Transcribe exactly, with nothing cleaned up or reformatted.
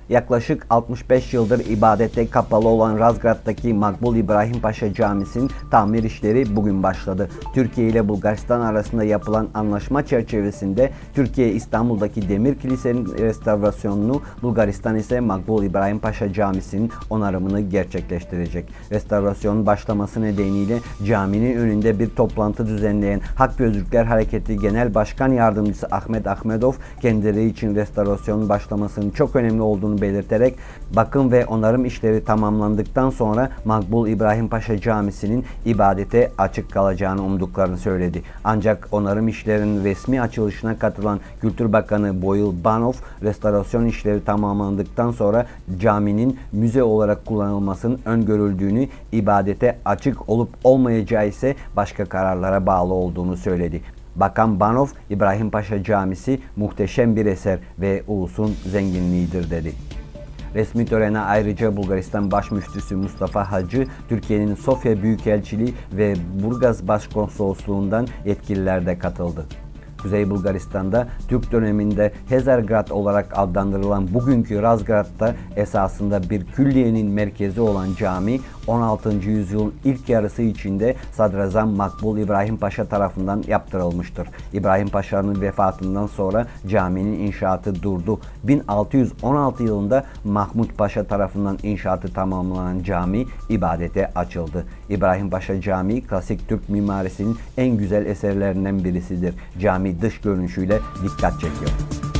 Yaklaşık altmış beş yıldır ibadete kapalı olan Razgrad'daki Makbul İbrahim Paşa Camisi'nin tamir işleri bugün başladı. Türkiye ile Bulgaristan arasında yapılan anlaşma çerçevesinde Türkiye İstanbul'daki Demir Kilise'nin restorasyonunu, Bulgaristan ise Makbul İbrahim Paşa Camisi'nin onarımını gerçekleştirecek. Restorasyonun başlaması nedeniyle caminin önünde bir toplantı düzenleyen Hak ve Özgürlükler Hareketi Genel Başkan Yardımcısı Ahmet Ahmedov, kendileri için restorasyonun başlamasının çok önemli olduğunu belirterek bakım ve onarım işleri tamamlandıktan sonra Makbul İbrahim Paşa Camisi'nin ibadete açık kalacağını umduklarını söyledi. Ancak onarım işlerinin resmi açılışına katılan Kültür Bakanı Boyıl Banov, restorasyon işleri tamamlandıktan sonra caminin müze olarak kullanılmasının öngörüldüğünü, ibadete açık olup olmayacağı ise başka kararlara bağlı olduğunu söyledi. Bakan Banov, İbrahim Paşa Camisi muhteşem bir eser ve ulusun zenginliğidir dedi. Resmi törene ayrıca Bulgaristan Başmüftüsü Mustafa Hacı, Türkiye'nin Sofya Büyükelçiliği ve Burgaz Başkonsolosluğundan yetkililer de katıldı. Kuzey Bulgaristan'da Türk döneminde Hezargrad olarak adlandırılan bugünkü Razgrad'da esasında bir külliyenin merkezi olan cami, on altıncı yüzyılın ilk yarısı içinde Sadrazam Makbul İbrahim Paşa tarafından yaptırılmıştır. İbrahim Paşa'nın vefatından sonra caminin inşaatı durdu. bin altı yüz on altı yılında Mahmut Paşa tarafından inşaatı tamamlanan cami ibadete açıldı. İbrahim Paşa Camii, klasik Türk mimarisinin en güzel eserlerinden birisidir. Cami dış görünüşüyle dikkat çekiyor.